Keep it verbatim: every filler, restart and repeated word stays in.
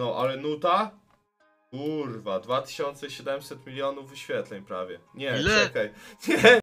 No, ale nuta? Kurwa, dwa tysiące siedemset milionów wyświetleń prawie. Nie, Ile? czekaj. Nie,